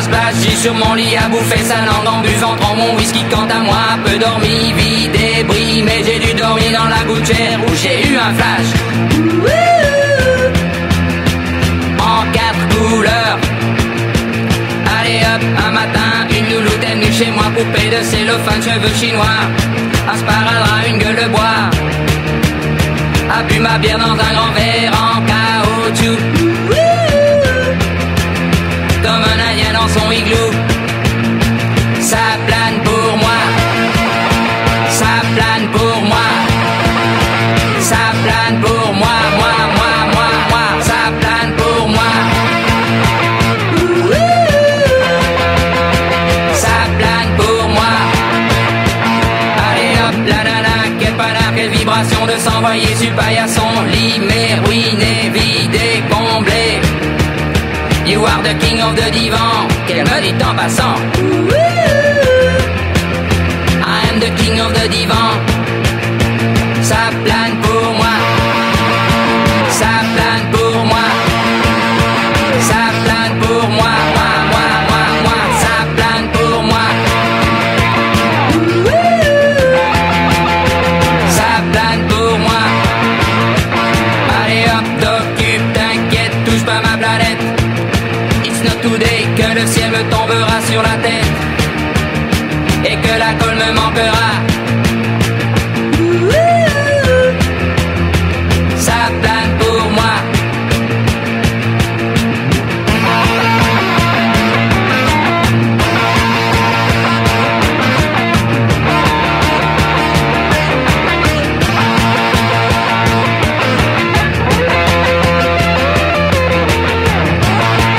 splash, j'ai sur mon lit à bouffer sa langue en buvant trop mon whisky. Quant à moi, peu dormi, vie débris, mais j'ai dû dormir dans la gouttière où j'ai eu un flash. En 4 couleurs. Allez hop, un matin, une louloute est venue chez moi, poupée de cellophane, cheveux chinois, un sparadrap, une gueule de bois, a bu ma bière dans un grand verre en caoutchouc, comme un indien dans son igloo. Ça plane pour moi, ça plane pour moi, ça plane pour moi, moi, ça plane pour moi. Ça plane pour moi. Allez hop, la nana, quel panard, quelle vibration de s'envoyer sur le paillasson. Lit, mais ruiné, vidé, comblé. You are the king of the divan, qu'elle me dit en passant. I am the king of the divan. Ça plane pour moi. Ça plane pour moi. Ça plane pour moi. Moi. Ça plane pour moi. Ça plane pour moi. Allez hop, t'occupe, t'inquiète, touche pas ma planète. It's not today que le ciel me tombera sur la tête et que la colle me manquera. Ça plane pour moi.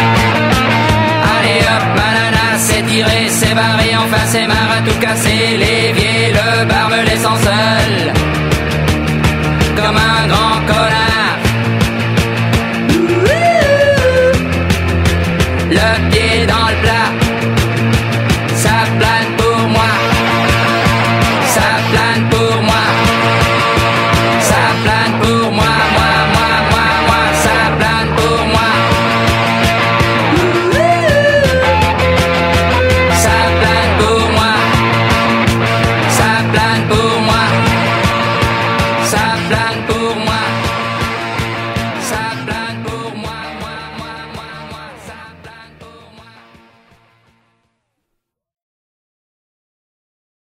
Allez hop, ma nana, c'est tiré, c'est barré, enfin c'est marre à tout casser. Les